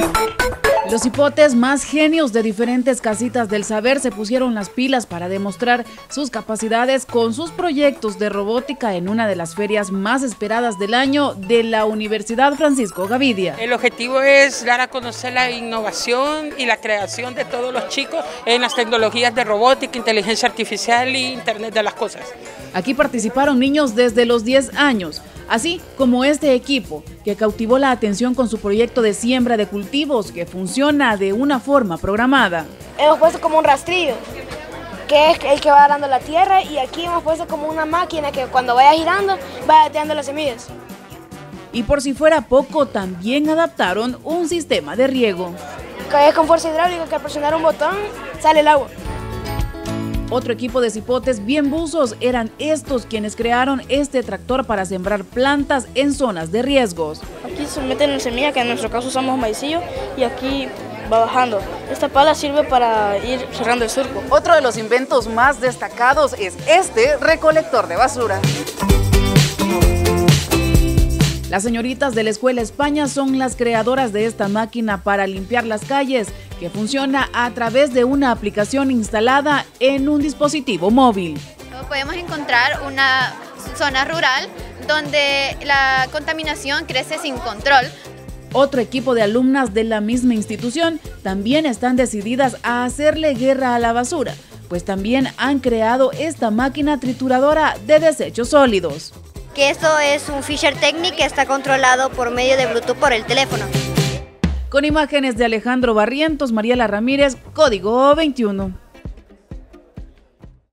Los hipotes más genios de diferentes casitas del saber se pusieron las pilas para demostrar sus capacidades con sus proyectos de robótica en una de las ferias más esperadas del año de la Universidad Francisco Gavidia. El objetivo es dar a conocer la innovación y la creación de todos los chicos en las tecnologías de robótica, inteligencia artificial y Internet de las cosas. Aquí participaron niños desde los 10 años, así como este equipo que cautivó la atención con su proyecto de siembra de cultivos que funciona de una forma programada. Hemos puesto como un rastrillo, que es el que va arando la tierra, y aquí hemos puesto como una máquina que cuando vaya girando va dateando las semillas. Y por si fuera poco, también adaptaron un sistema de riego. Que es con fuerza hidráulica, que al presionar un botón sale el agua. Otro equipo de cipotes bien buzos eran estos quienes crearon este tractor para sembrar plantas en zonas de riesgos. Aquí se meten en semilla, que en nuestro caso usamos maicillo, y aquí va bajando. Esta pala sirve para ir cerrando el surco. Otro de los inventos más destacados es este recolector de basura. Las señoritas de la Escuela España son las creadoras de esta máquina para limpiar las calles, que funciona a través de una aplicación instalada en un dispositivo móvil. Podemos encontrar una zona rural donde la contaminación crece sin control. Otro equipo de alumnas de la misma institución también están decididas a hacerle guerra a la basura, pues también han creado esta máquina trituradora de desechos sólidos. Que esto es un Fisher Technic que está controlado por medio de Bluetooth por el teléfono. Con imágenes de Alejandro Barrientos, Mariela Ramírez, Código 21.